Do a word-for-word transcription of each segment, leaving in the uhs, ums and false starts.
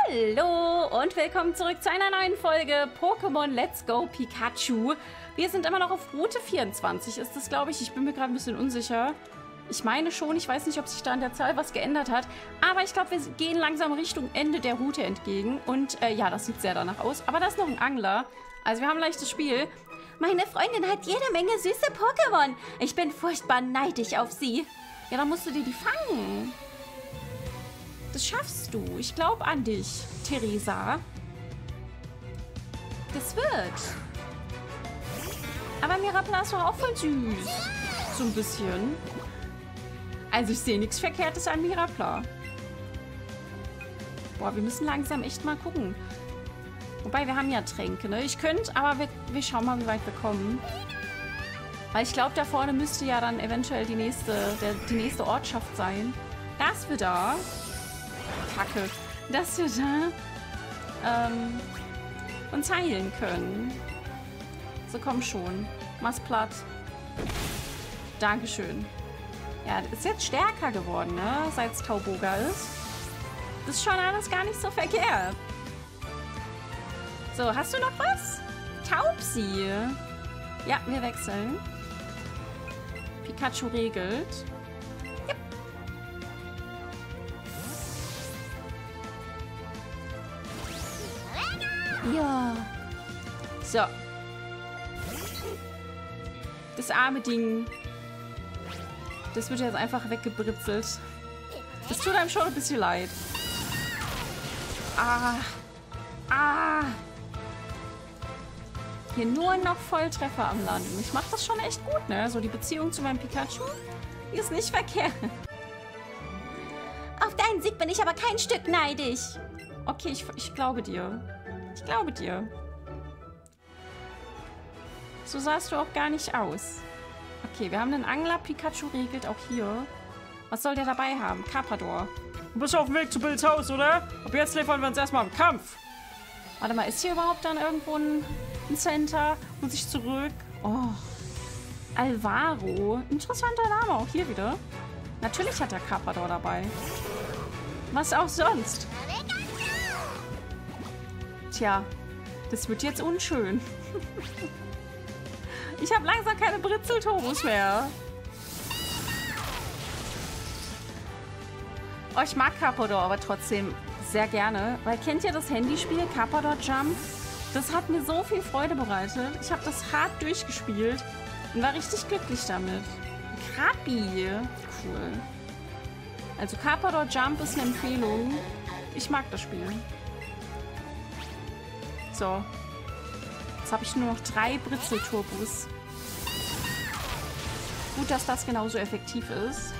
Hallo und willkommen zurück zu einer neuen Folge Pokémon Let's Go Pikachu. Wir sind immer noch auf Route vierundzwanzig, ist das, glaube ich. Ich bin mir gerade ein bisschen unsicher. Ich meine schon, ich weiß nicht, ob sich da an der Zahl was geändert hat. Aber ich glaube, wir gehen langsam Richtung Ende der Route entgegen. Und äh, ja, das sieht sehr danach aus. Aber da ist noch ein Angler. Also wir haben ein leichtes Spiel. Meine Freundin hat jede Menge süße Pokémon. Ich bin furchtbar neidisch auf sie. Ja, dann musst du dir die fangen. Das schaffst du. Ich glaube an dich, Theresa. Das wird. Aber Mirapla ist doch auch voll süß. So ein bisschen. Also ich sehe nichts Verkehrtes an Mirapla. Boah, wir müssen langsam echt mal gucken. Wobei, wir haben ja Tränke, ne? Ich könnte, aber wir, wir schauen mal, wie weit wir kommen. Weil ich glaube, da vorne müsste ja dann eventuell die nächste, der, die nächste Ortschaft sein. Dass wir da... Kacke. Dass wir da ähm, uns heilen können. So, komm schon. Mach's platt. Dankeschön. Ja, ist jetzt stärker geworden, ne? Seit es Tauboga ist. Das ist schon alles gar nicht so verkehrt. So, hast du noch was? Taubsi. Ja, wir wechseln. Pikachu regelt. Yep. Ja. So. Das arme Ding. Das wird jetzt einfach weggebritzelt. Das tut einem schon ein bisschen leid. Ah. Ah. Hier nur noch Volltreffer am Landen. Ich mache das schon echt gut, ne? So die Beziehung zu meinem Pikachu, die ist nicht verkehrt. Auf deinen Sieg bin ich aber kein Stück neidisch. Okay, ich, ich glaube dir. Ich glaube dir. So sahst du auch gar nicht aus. Okay, wir haben einen Angler. Pikachu regelt auch hier. Was soll der dabei haben? Carpador. Du bist auf dem Weg zu Bills Haus, oder? Ab jetzt liefern wir uns erstmal im Kampf. Warte mal, ist hier überhaupt dann irgendwo ein, ein Center? Muss ich zurück? Oh. Alvaro. Interessanter Name auch hier wieder. Natürlich hat der Carpador dabei. Was auch sonst. Tja, das wird jetzt unschön. Ich habe langsam keine Britzelturbos mehr. Oh, ich mag Carpador aber trotzdem sehr gerne. Weil kennt ihr das Handyspiel Carpador Jump? Das hat mir so viel Freude bereitet. Ich habe das hart durchgespielt und war richtig glücklich damit. Krabi. Cool. Also Carpador Jump ist eine Empfehlung. Ich mag das Spiel. So. Jetzt habe ich nur noch drei Britzelturbos. Gut, dass das genauso effektiv ist.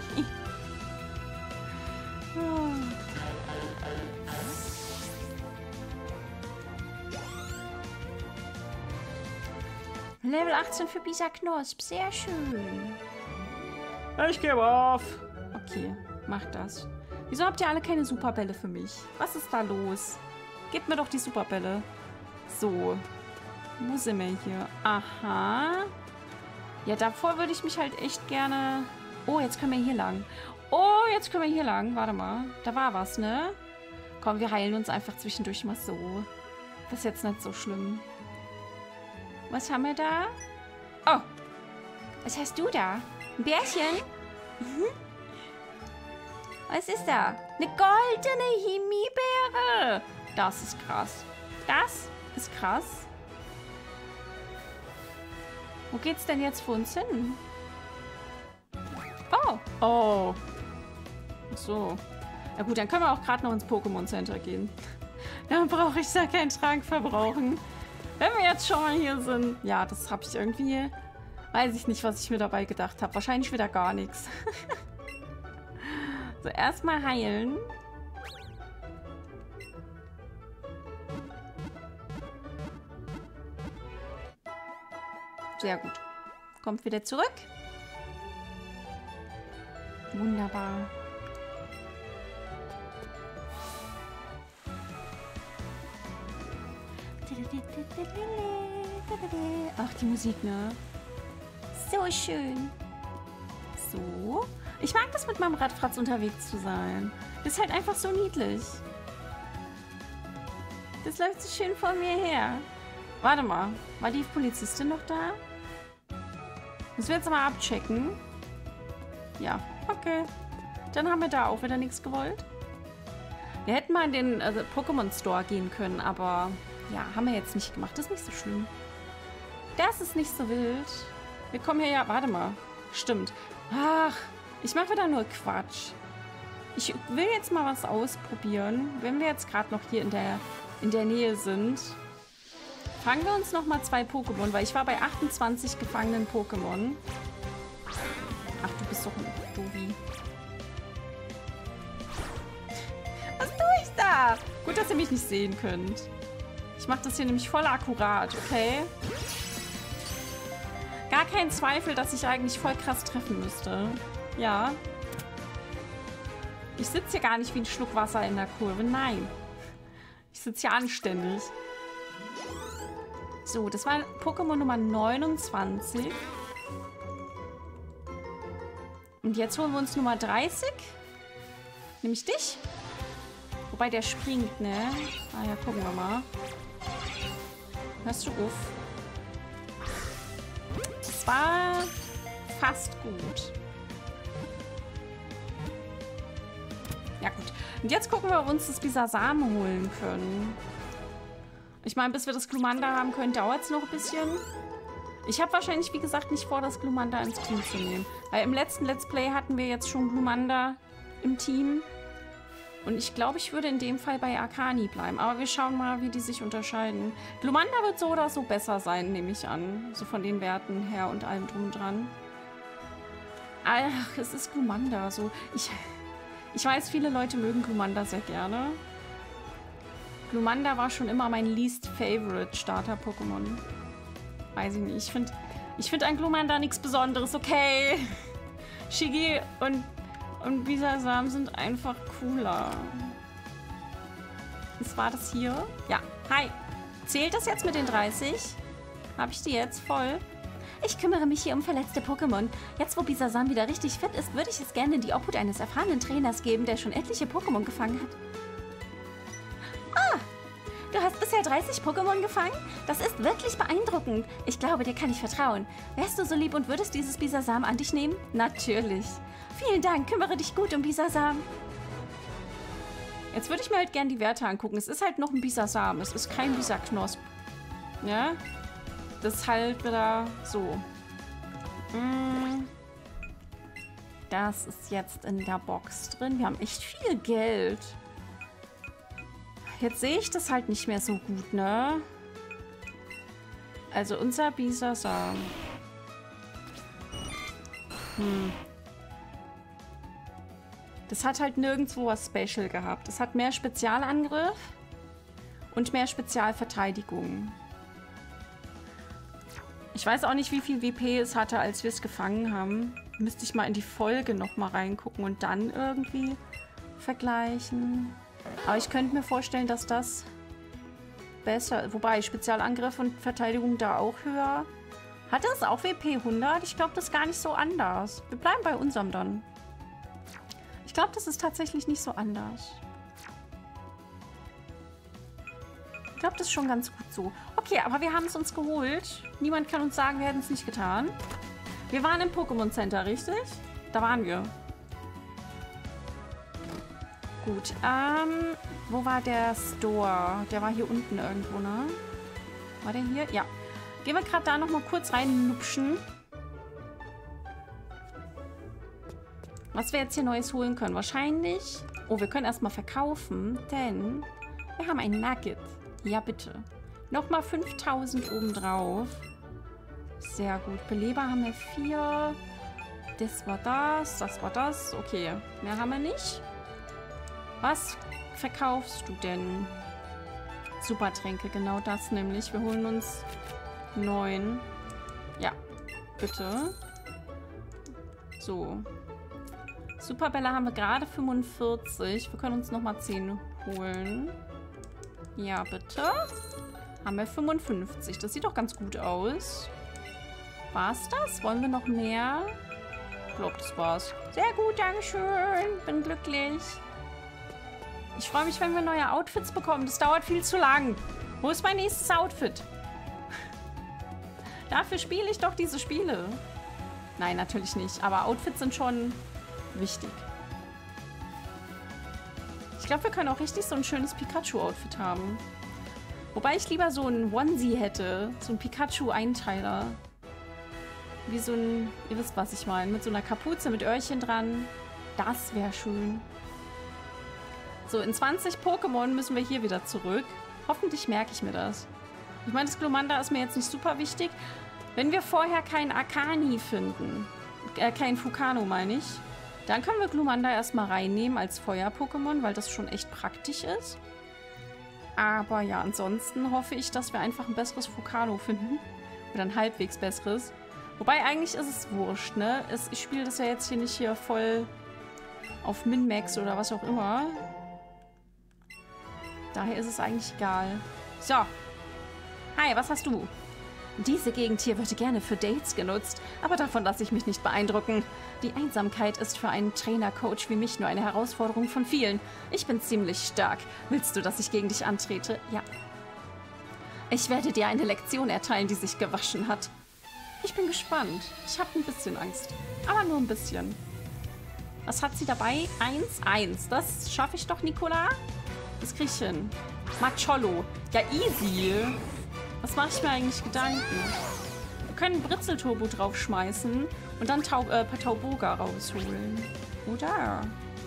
Level achtzehn für Bisa Knosp. Sehr schön. Ich gebe auf. Okay, mach das. Wieso habt ihr alle keine Superbälle für mich? Was ist da los? Gebt mir doch die Superbälle. So. Wo sind wir hier? Aha. Ja, davor würde ich mich halt echt gerne... Oh, jetzt können wir hier lang. Oh, jetzt können wir hier lang. Warte mal. Da war was, ne? Komm, wir heilen uns einfach zwischendurch mal so. Das ist jetzt nicht so schlimm. Was haben wir da? Oh. Was hast du da? Ein Bärchen? Mhm. Was ist da? Eine goldene Himbeere. Das ist krass. Das ist krass. Wo geht's denn jetzt für uns hin? Oh. Oh. Ach so. Na gut, dann können wir auch gerade noch ins Pokémon Center gehen. Dann brauche ich da keinen Trank verbrauchen. Wenn wir jetzt schon mal hier sind. Ja, das habe ich irgendwie... Weiß ich nicht, was ich mir dabei gedacht habe. Wahrscheinlich wieder gar nichts. So, erstmal heilen. Sehr gut. Kommt wieder zurück. Wunderbar. Ach, die Musik, ne? So schön. So. Ich mag das, mit meinem Radfratz unterwegs zu sein. Ist halt einfach so niedlich. Das läuft so schön vor mir her. Warte mal. War die Polizistin noch da? Müssen wir jetzt mal abchecken. Ja, okay. Dann haben wir da auch wieder nichts gewollt. Wir hätten mal in den also Pokémon Store gehen können, aber ja, haben wir jetzt nicht gemacht. Das ist nicht so schlimm. Das ist nicht so wild. Wir kommen hier ja... Warte mal. Stimmt. Ach, ich mache wieder nur Quatsch. Ich will jetzt mal was ausprobieren. Wenn wir jetzt gerade noch hier in der, in der Nähe sind, fangen wir uns noch mal zwei Pokémon, weil ich war bei achtundzwanzig gefangenen Pokémon. Ach, du bist doch ein Dovi. Was tue ich da? Gut, dass ihr mich nicht sehen könnt. Ich mache das hier nämlich voll akkurat, okay? Gar kein Zweifel, dass ich eigentlich voll krass treffen müsste. Ja. Ich sitze hier gar nicht wie ein Schluck Wasser in der Kurve. Nein. Ich sitze hier anständig. So, das war Pokémon Nummer neunundzwanzig. Und jetzt holen wir uns Nummer dreißig. Nämlich dich. Wobei der springt, ne? Ah ja, gucken wir mal. Hörst du auf? Das war fast gut. Ja gut. Und jetzt gucken wir, ob wir uns das Bisasam holen können. Ich meine, bis wir das Glumanda haben können, dauert es noch ein bisschen. Ich habe wahrscheinlich, wie gesagt, nicht vor, das Glumanda ins Team zu nehmen. Weil im letzten Let's Play hatten wir jetzt schon Glumanda im Team. Und ich glaube, ich würde in dem Fall bei Arcani bleiben. Aber wir schauen mal, wie die sich unterscheiden. Glumanda wird so oder so besser sein, nehme ich an. So von den Werten her und allem drum und dran. Ach, es ist Glumanda. So, ich, ich weiß, viele Leute mögen Glumanda sehr gerne. Glumanda war schon immer mein least favorite Starter-Pokémon. Weiß ich nicht. Ich finde ich find an Glumanda nichts Besonderes. Okay. Shigi und, und Bisasam sind einfach cooler. Was war das hier? Ja. Hi. Zählt das jetzt mit den dreißig? Habe ich die jetzt voll? Ich kümmere mich hier um verletzte Pokémon. Jetzt, wo Bisasam wieder richtig fit ist, würde ich es gerne in die Obhut eines erfahrenen Trainers geben, der schon etliche Pokémon gefangen hat. Ah! Du hast bisher dreißig Pokémon gefangen? Das ist wirklich beeindruckend. Ich glaube, dir kann ich vertrauen. Wärst du so lieb und würdest dieses Bisasam an dich nehmen? Natürlich. Vielen Dank. Kümmere dich gut um Bisasam. Jetzt würde ich mir halt gerne die Werte angucken. Es ist halt noch ein Bisasam. Es ist kein Bisaknosp. Ja? Das ist halt wieder so. Das ist jetzt in der Box drin. Wir haben echt viel Geld. Jetzt sehe ich das halt nicht mehr so gut, ne? Also unser Bisasam. Hm. Das hat halt nirgendwo was Special gehabt. Es hat mehr Spezialangriff und mehr Spezialverteidigung. Ich weiß auch nicht, wie viel W P es hatte, als wir es gefangen haben. Müsste ich mal in die Folge nochmal reingucken und dann irgendwie vergleichen. Aber ich könnte mir vorstellen, dass das besser... Wobei, Spezialangriff und Verteidigung da auch höher. Hat das auch W P hundert? Ich glaube, das ist gar nicht so anders. Wir bleiben bei unserem dann. Ich glaube, das ist tatsächlich nicht so anders. Ich glaube, das ist schon ganz gut so. Okay, aber wir haben es uns geholt. Niemand kann uns sagen, wir hätten es nicht getan. Wir waren im Pokémon Center, richtig? Da waren wir. Gut, ähm, wo war der Store? Der war hier unten irgendwo, ne? War der hier? Ja. Gehen wir gerade da nochmal kurz reinlupschen. Was wir jetzt hier Neues holen können. Wahrscheinlich... Oh, wir können erstmal verkaufen, denn wir haben ein Nugget. Ja, bitte. Nochmal fünftausend obendrauf. Sehr gut. Beleber haben wir vier. Das war das, das war das. Okay, mehr haben wir nicht. Was verkaufst du denn? Supertränke, genau das nämlich. Wir holen uns neun. Ja, bitte. So. Superbälle haben wir gerade fünfundvierzig. Wir können uns nochmal zehn holen. Ja, bitte. Haben wir fünfundfünfzig. Das sieht doch ganz gut aus. War's das? Wollen wir noch mehr? Ich glaube, das war's. Sehr gut, dankeschön. Bin glücklich. Ich freue mich, wenn wir neue Outfits bekommen. Das dauert viel zu lang. Wo ist mein nächstes Outfit? Dafür spiele ich doch diese Spiele. Nein, natürlich nicht. Aber Outfits sind schon wichtig. Ich glaube, wir können auch richtig so ein schönes Pikachu-Outfit haben. Wobei ich lieber so ein Onesie hätte. So ein Pikachu-Einteiler. Wie so ein... Ihr wisst, was ich meine. Mit so einer Kapuze, mit Öhrchen dran. Das wäre schön. So, in zwanzig Pokémon müssen wir hier wieder zurück. Hoffentlich merke ich mir das. Ich meine, das Glumanda ist mir jetzt nicht super wichtig. Wenn wir vorher keinen Akani finden, äh, kein Fukano meine ich, dann können wir Glumanda erstmal reinnehmen als Feuer-Pokémon, weil das schon echt praktisch ist. Aber ja, ansonsten hoffe ich, dass wir einfach ein besseres Fukano finden. Oder ein halbwegs besseres. Wobei, eigentlich ist es wurscht, ne? Es, ich spiele das ja jetzt hier nicht hier voll auf Min-Max oder was auch immer. Daher ist es eigentlich egal. So. Hi, was hast du? Diese Gegend hier wird gerne für Dates genutzt, aber davon lasse ich mich nicht beeindrucken. Die Einsamkeit ist für einen Trainer-Coach wie mich nur eine Herausforderung von vielen. Ich bin ziemlich stark. Willst du, dass ich gegen dich antrete? Ja. Ich werde dir eine Lektion erteilen, die sich gewaschen hat. Ich bin gespannt. Ich habe ein bisschen Angst. Aber nur ein bisschen. Was hat sie dabei? Eins, eins. Das schaffe ich doch, Nicola. Das krieg ich hin. Macholo. Ja, easy. Was mache ich mir eigentlich Gedanken? Wir können Britzelturbo draufschmeißen und dann Tau äh, Tauboga rausholen. Oder?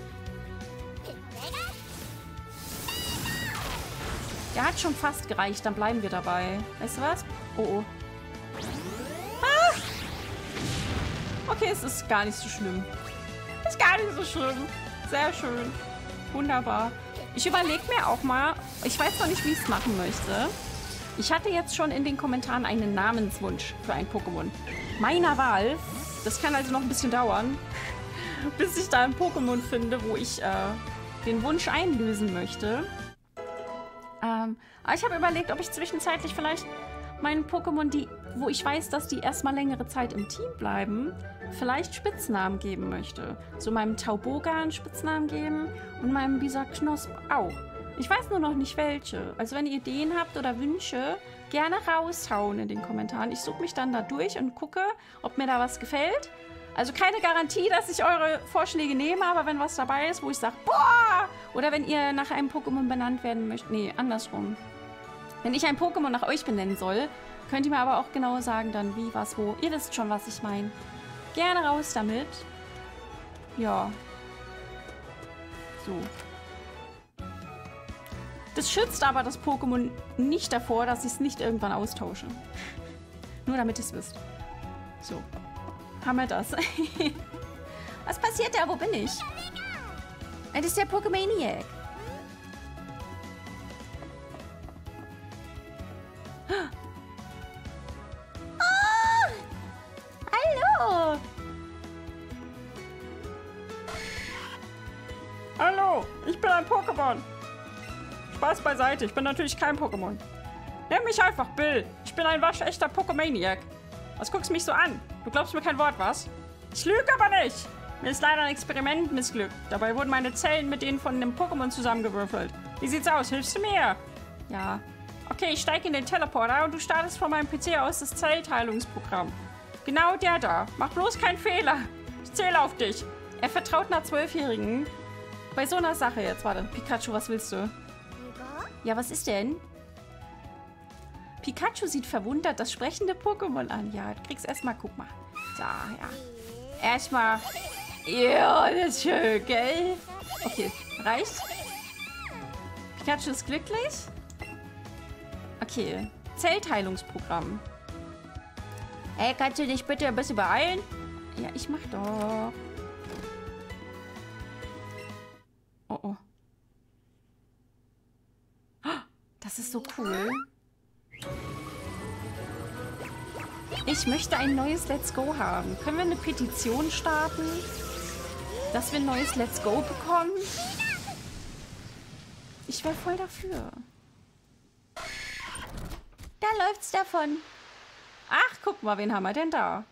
Der hat schon fast gereicht, dann bleiben wir dabei. Weißt du was? Oh, oh. Ah! Okay, es ist gar nicht so schlimm. Ist gar nicht so schlimm. Sehr schön. Wunderbar. Ich überlege mir auch mal, ich weiß noch nicht, wie ich es machen möchte. Ich hatte jetzt schon in den Kommentaren einen Namenswunsch für ein Pokémon. Meiner Wahl. Das kann also noch ein bisschen dauern, bis ich da ein Pokémon finde, wo ich äh, den Wunsch einlösen möchte. Ähm, aber ich habe überlegt, ob ich zwischenzeitlich vielleicht meinen Pokémon, die, wo ich weiß, dass die erstmal längere Zeit im Team bleiben, vielleicht Spitznamen geben möchte. So meinem Tauboga einen Spitznamen geben und meinem Bisaknosp auch. Ich weiß nur noch nicht welche. Also wenn ihr Ideen habt oder Wünsche, gerne raushauen in den Kommentaren. Ich suche mich dann da durch und gucke, ob mir da was gefällt. Also keine Garantie, dass ich eure Vorschläge nehme, aber wenn was dabei ist, wo ich sage, boah! Oder wenn ihr nach einem Pokémon benannt werden möchtet. Nee, andersrum. Wenn ich ein Pokémon nach euch benennen soll, könnt ihr mir aber auch genau sagen dann, wie, was, wo. Ihr wisst schon, was ich meine. Gerne raus damit. Ja. So. Das schützt aber das Pokémon nicht davor, dass ich es nicht irgendwann austausche. Nur damit ihr es wisst. So. Haben wir das. Was passiert da? Wo bin ich? Das ist der Pokémaniac. Oh! Hallo! Hallo, ich bin ein Pokémon. Spaß beiseite, ich bin natürlich kein Pokémon. Nenn mich einfach Bill. Ich bin ein waschechter Pokémaniac. Was guckst du mich so an? Du glaubst mir kein Wort, was? Ich lüge aber nicht. Mir ist leider ein Experiment missglückt. Dabei wurden meine Zellen mit denen von einem Pokémon zusammengewürfelt. Wie sieht's aus? Hilfst du mir? Ja. Okay, ich steige in den Teleporter und du startest von meinem P C aus das Zellteilungsprogramm. Genau der da. Mach bloß keinen Fehler. Ich zähle auf dich. Er vertraut einer Zwölfjährigen. Bei so einer Sache jetzt. Warte, Pikachu, was willst du? Ja, was ist denn? Pikachu sieht verwundert das sprechende Pokémon an. Ja, du kriegst erstmal, guck mal. So, ja. Erstmal. Ja, das ist schön, gell? Okay, reicht. Pikachu ist glücklich. Okay, Zellteilungsprogramm. Ey, kannst du dich bitte ein bisschen beeilen? Ja, ich mach doch. Oh, oh. Das ist so cool. Ich möchte ein neues Let's Go haben. Können wir eine Petition starten, dass wir ein neues Let's Go bekommen? Ich wäre voll dafür. Da läuft's davon. Ach, guck mal, wen haben wir denn da?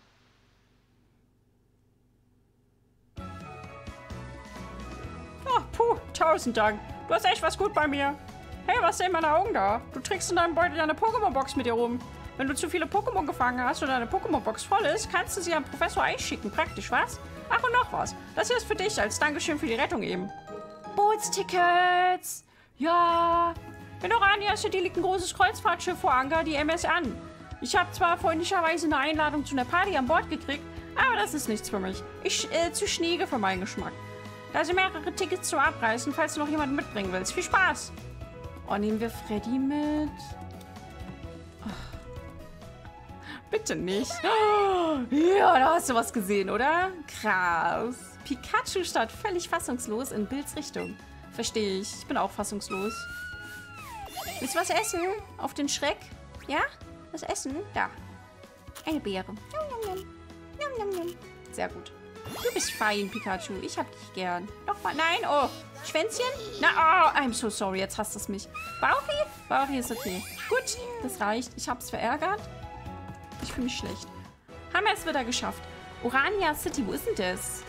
Oh, puh, tausend Dank. Du hast echt was gut bei mir. Hey, was sehen meine Augen da? Du trägst in deinem Beutel eine Pokémon-Box mit dir rum. Wenn du zu viele Pokémon gefangen hast oder deine Pokémon-Box voll ist, kannst du sie am Professor einschicken. Praktisch, was? Ach, und noch was. Das hier ist für dich als Dankeschön für die Rettung eben. Bootstickets! Ja. In Orania City liegt ein großes Kreuzfahrtschiff vor Anker, die M S an. Ich habe zwar freundlicherweise eine Einladung zu einer Party an Bord gekriegt, aber das ist nichts für mich. Ich, äh, zu schniege für meinen Geschmack. Da sind mehrere Tickets zum Abreißen, falls du noch jemanden mitbringen willst. Viel Spaß! Oh, nehmen wir Freddy mit? Oh. Bitte nicht. Oh, ja, da hast du was gesehen, oder? Krass. Pikachu starrt völlig fassungslos in Bills Richtung. Verstehe ich. Ich bin auch fassungslos. Willst du was essen? Auf den Schreck? Ja? Was essen? Da. Eine Beere. Nom, nom, nom. Nom, nom. Sehr gut. Du bist fein, Pikachu. Ich hab dich gern. Nochmal. Nein. Oh. Schwänzchen? Na, oh. I'm so sorry. Jetzt hasst es mich. Bauchi? Bauchi ist okay. Gut. Das reicht. Ich hab's verärgert. Ich fühle mich schlecht. Haben wir es wieder geschafft. Orania City. Wo ist denn das?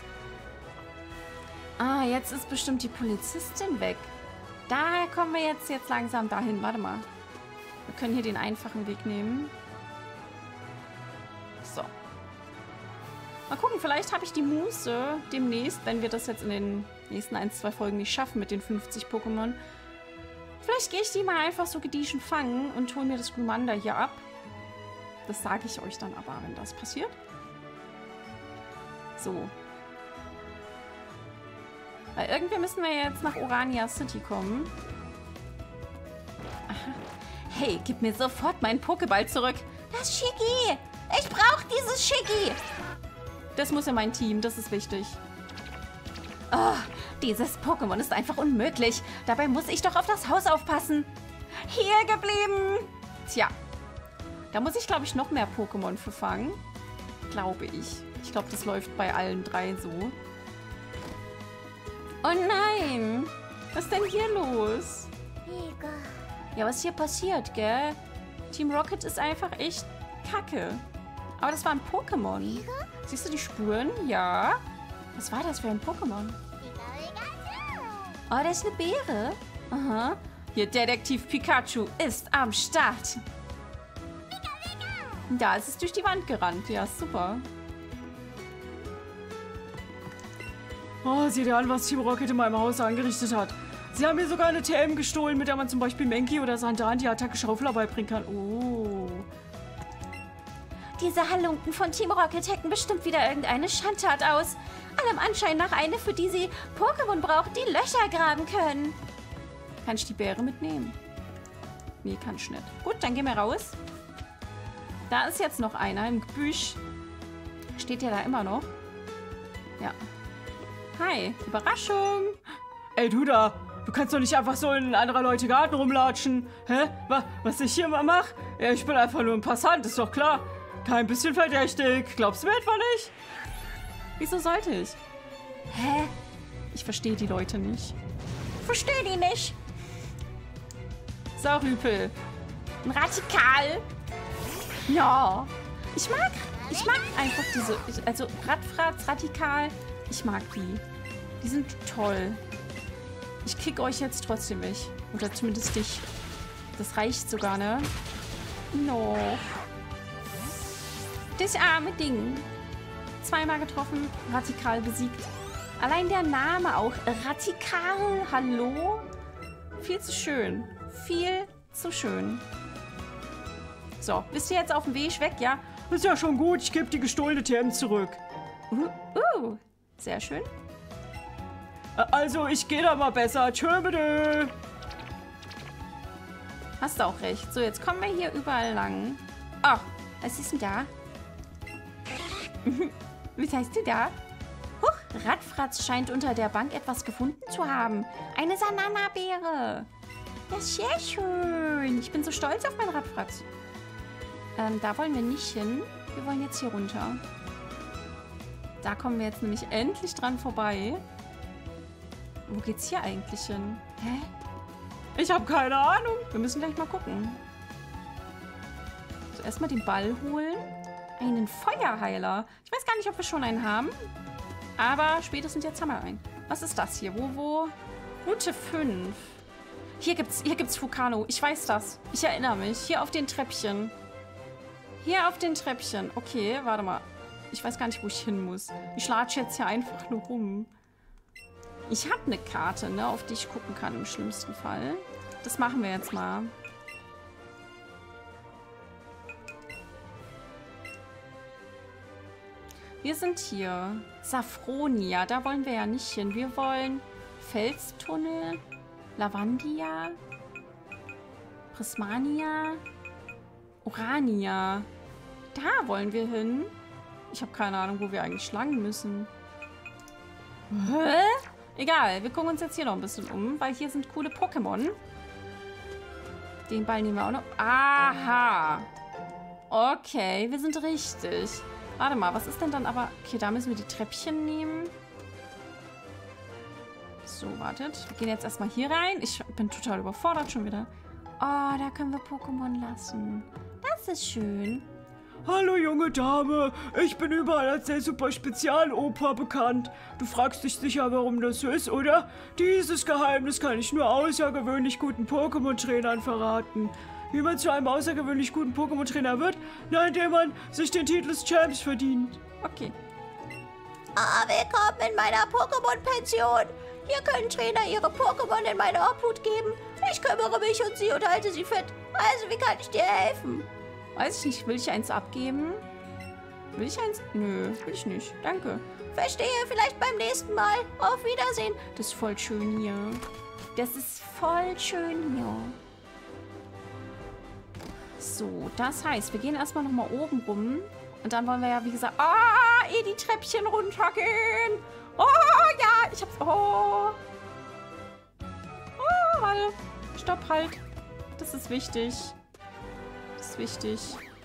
Ah, jetzt ist bestimmt die Polizistin weg. Daher kommen wir jetzt, jetzt langsam dahin. Warte mal. Wir können hier den einfachen Weg nehmen. So. Mal gucken, vielleicht habe ich die Muße demnächst, wenn wir das jetzt in den nächsten ein, zwei Folgen nicht schaffen mit den fünfzig Pokémon. Vielleicht gehe ich die mal einfach so gediegen fangen und hole mir das Glumanda hier ab. Das sage ich euch dann aber, wenn das passiert. So. Weil irgendwie müssen wir jetzt nach Orania City kommen. Aha. Hey, gib mir sofort meinen Pokéball zurück. Das Shiggy. Ich brauche dieses Shiggy. Das muss in mein Team, das ist wichtig. Oh, dieses Pokémon ist einfach unmöglich. Dabei muss ich doch auf das Haus aufpassen. Hier geblieben. Tja. Da muss ich, glaube ich, noch mehr Pokémon für fangen. Glaube ich. Ich glaube, das läuft bei allen drei so. Oh nein! Was ist denn hier los? Ja, was hier passiert, gell? Team Rocket ist einfach echt kacke. Aber das war ein Pokémon. Siehst du die Spuren? Ja. Was war das für ein Pokémon? Oh, das ist eine Beere. Aha. Hier, Detektiv Pikachu ist am Start. Da ist es durch die Wand gerannt. Ja, super. Oh, sieh dir an, was Team Rocket in meinem Haus angerichtet hat. Sie haben mir sogar eine T M gestohlen, mit der man zum Beispiel Mankey oder Sandan die Attacke Schaufler beibringen kann. Oh. Diese Halunken von Team Rocket hacken bestimmt wieder irgendeine Schandtat aus. Allem Anschein nach eine, für die sie Pokémon braucht, die Löcher graben können. Kann ich die Beere mitnehmen? Nee, kann ich nicht. Gut, dann gehen wir raus. Da ist jetzt noch einer im Gebüsch. Steht der da immer noch? Ja. Hi, Überraschung. Ey, du da. Du kannst doch nicht einfach so in anderer Leute Garten rumlatschen. Hä? Was, was ich hier mal mache? Ja, ich bin einfach nur ein Passant, ist doch klar. Kein bisschen verdächtig. Glaubst du mir etwa nicht? Wieso sollte ich? Hä? Ich verstehe die Leute nicht. Verstehe die nicht. Sarüpel. Ein Radikal. Ja. Ich mag, ich mag einfach diese, also Radfratz, Radikal. Ich mag die. Die sind toll. Ich kick euch jetzt trotzdem weg. Oder zumindest dich. Das reicht sogar, ne? No. Das arme Ding. Zweimal getroffen, Radikal besiegt. Allein der Name auch. Radikal, hallo? Viel zu schön. Viel zu schön. So, bist du jetzt auf dem Weg weg, ja? Ist ja schon gut, ich gebe die gestohlene T M zurück. Uh, uh, sehr schön. Also, ich gehe da mal besser. Tschö, bitte. Hast du auch recht. So, jetzt kommen wir hier überall lang. Oh, was ist denn da? Was heißt du da? Huch, Radfratz scheint unter der Bank etwas gefunden zu haben. Eine Sanana-Beere. Das ist sehr schön. Ich bin so stolz auf meinen Radfratz. Ähm, da wollen wir nicht hin. Wir wollen jetzt hier runter. Da kommen wir jetzt nämlich endlich dran vorbei. Wo geht's hier eigentlich hin? Hä? Ich habe keine Ahnung. Wir müssen gleich mal gucken. So, erstmal den Ball holen. Einen Feuerheiler. Ich weiß gar nicht, ob wir schon einen haben. Aber spätestens jetzt haben wir einen. Was ist das hier? Wo, wo? Route fünf. Hier gibt's, hier gibt's Vulcano. Ich weiß das. Ich erinnere mich. Hier auf den Treppchen. Hier auf den Treppchen. Okay, warte mal. Ich weiß gar nicht, wo ich hin muss. Ich latsche jetzt hier einfach nur rum. Ich habe eine Karte, ne, auf die ich gucken kann im schlimmsten Fall. Das machen wir jetzt mal. Wir sind hier. Safronia, da wollen wir ja nicht hin. Wir wollen Felstunnel, Lavandia, Prismania, Urania. Da wollen wir hin. Ich habe keine Ahnung, wo wir eigentlich lang müssen. Hä? Egal, wir gucken uns jetzt hier noch ein bisschen um, weil hier sind coole Pokémon. Den Ball nehmen wir auch noch. Aha. Okay, wir sind richtig. Warte mal, was ist denn dann aber... Okay, da müssen wir die Treppchen nehmen. So, wartet. Wir gehen jetzt erstmal hier rein. Ich bin total überfordert schon wieder. Oh, da können wir Pokémon lassen. Das ist schön. Hallo junge Dame, ich bin überall als der super Spezialoper bekannt. Du fragst dich sicher, warum das so ist, oder? Dieses Geheimnis kann ich nur außergewöhnlich guten Pokémon-Trainern verraten. Wie man zu einem außergewöhnlich guten Pokémon-Trainer wird? Na, indem man sich den Titel des Champs verdient. Okay. Ah, willkommen in meiner Pokémon-Pension. Hier können Trainer ihre Pokémon in meine Obhut geben. Ich kümmere mich um sie und halte sie fit. Also, wie kann ich dir helfen? Weiß ich nicht. Will ich eins abgeben? Will ich eins? Nö, will ich nicht. Danke. Verstehe, vielleicht beim nächsten Mal. Auf Wiedersehen. Das ist voll schön hier. Das ist voll schön hier. So, das heißt, wir gehen erstmal nochmal oben rum. Und dann wollen wir ja, wie gesagt, ah, eh die Treppchen runtergehen. Oh, ja, ich hab's, oh. Oh, warte. Stopp, halt. Das ist wichtig. Das ist wichtig.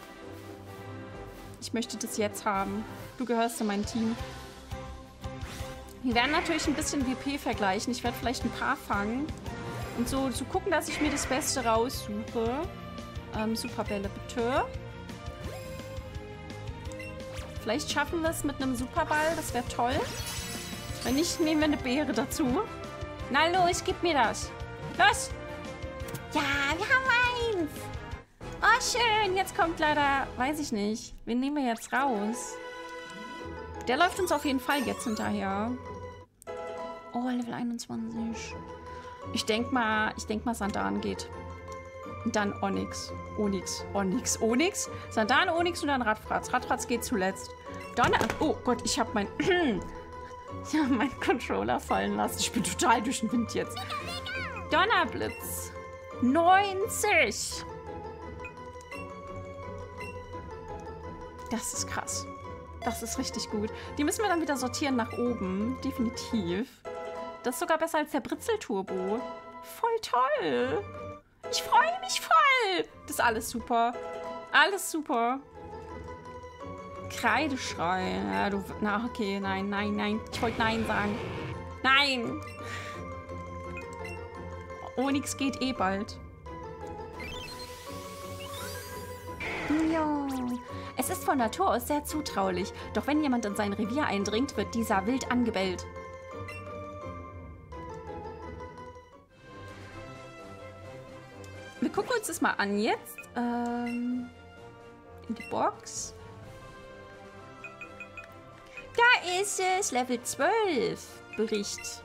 Ich möchte das jetzt haben. Du gehörst zu meinem Team. Wir werden natürlich ein bisschen W P vergleichen. Ich werde vielleicht ein paar fangen. Und so zu gucken, dass ich mir das Beste raussuche. Ähm, Superbälle bitte. Vielleicht schaffen wir es mit einem Superball. Das wäre toll. Wenn nicht, nehmen wir eine Beere dazu. Na los, gib mir das. Los! Ja, wir haben eins. Oh, schön. Jetzt kommt leider, weiß ich nicht. Wen nehmen wir jetzt raus? Der läuft uns auf jeden Fall jetzt hinterher. Oh, Level einundzwanzig. Ich denke mal, ich denke mal, Sandan geht. Und dann Onyx. Onyx. Onyx. Onyx. Sandan, Onyx und dann Radfratz. Radfratz geht zuletzt. Donner... Oh Gott, ich habe mein... ich habe meinen Controller fallen lassen. Ich bin total durch den Wind jetzt. Donnerblitz. neunzig. Das ist krass. Das ist richtig gut. Die müssen wir dann wieder sortieren nach oben. Definitiv. Das ist sogar besser als der Britzelturbo. Voll toll. Ich freue mich voll. Das ist alles super. Alles super. Kreideschrei. Ja, du... Na, okay. Nein, nein, nein. Ich wollte Nein sagen. Nein. Onyx geht eh bald. Ja. Es ist von Natur aus sehr zutraulich. Doch wenn jemand in sein Revier eindringt, wird dieser wild angebellt. Wir gucken uns das mal an jetzt. Ähm, in die Box. Da ist es. Level zwölf. Bericht.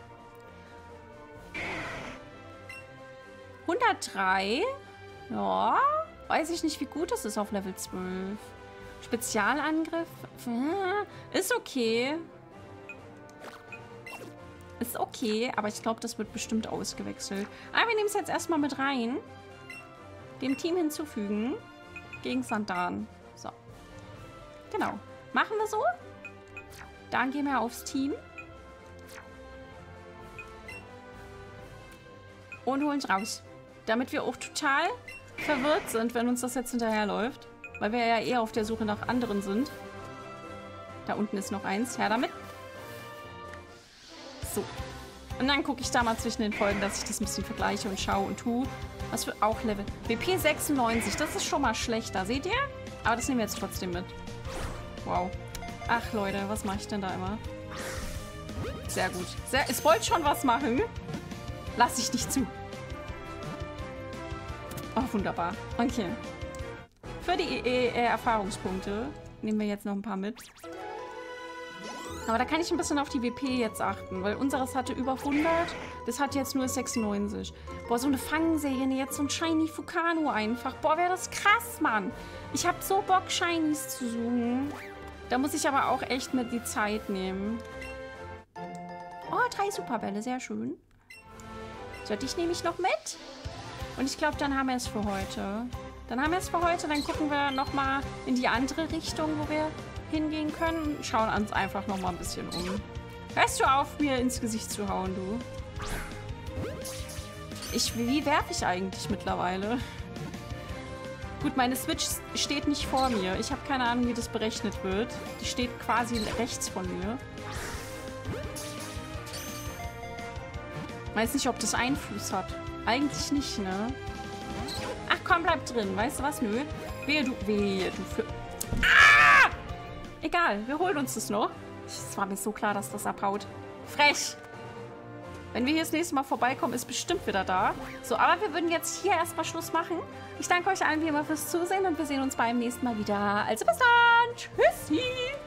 hundertdrei. Ja. Weiß ich nicht, wie gut das ist auf Level zwölf. Spezialangriff. Ist okay. Ist okay, aber ich glaube, das wird bestimmt ausgewechselt. Aber wir nehmen es jetzt erstmal mit rein. Dem Team hinzufügen. Gegen Sandan. So. Genau. Machen wir so. Dann gehen wir aufs Team. Und holen es raus. Damit wir auch total verwirrt sind, wenn uns das jetzt hinterherläuft. Weil wir ja eher auf der Suche nach anderen sind. Da unten ist noch eins. Her damit. So. Und dann gucke ich da mal zwischen den Folgen, dass ich das ein bisschen vergleiche und schaue und tue. Was für auch Level. W P sechsundneunzig. Das ist schon mal schlechter. Seht ihr? Aber das nehmen wir jetzt trotzdem mit. Wow. Ach, Leute. Was mache ich denn da immer? Sehr gut. Sehr, es wollte schon was machen. Lass ich nicht zu. Oh, wunderbar. Okay. Für die e e Erfahrungspunkte nehmen wir jetzt noch ein paar mit. Aber da kann ich ein bisschen auf die W P jetzt achten, weil unseres hatte über hundert. Das hat jetzt nur sechsundneunzig. Boah, so eine Fangserie, jetzt so ein Shiny Fukano einfach. Boah, wäre das krass, Mann. Ich habe so Bock, Shinies zu suchen. Da muss ich aber auch echt mit die Zeit nehmen. Oh, drei Superbälle, sehr schön. So, dich nehme ich noch mit. Und ich glaube, dann haben wir es für heute. Dann haben wir es für heute. Dann gucken wir nochmal in die andere Richtung, wo wir hingehen können. Schauen uns einfach nochmal ein bisschen um. Hörst du auf, mir ins Gesicht zu hauen, du? Ich, wie werfe ich eigentlich mittlerweile? Gut, meine Switch steht nicht vor mir. Ich habe keine Ahnung, wie das berechnet wird. Die steht quasi rechts von mir. Weiß nicht, ob das Einfluss hat. Eigentlich nicht, ne? Ach komm, bleib drin. Weißt du was? Nö. Wehe, du... Wehe, du für... Ah! Egal, wir holen uns das noch. Es war mir so klar, dass das abhaut. Frech! Wenn wir hier das nächste Mal vorbeikommen, ist bestimmt wieder da. So, aber wir würden jetzt hier erstmal Schluss machen. Ich danke euch allen wie immer fürs Zusehen und wir sehen uns beim nächsten Mal wieder. Also bis dann! Tschüssi!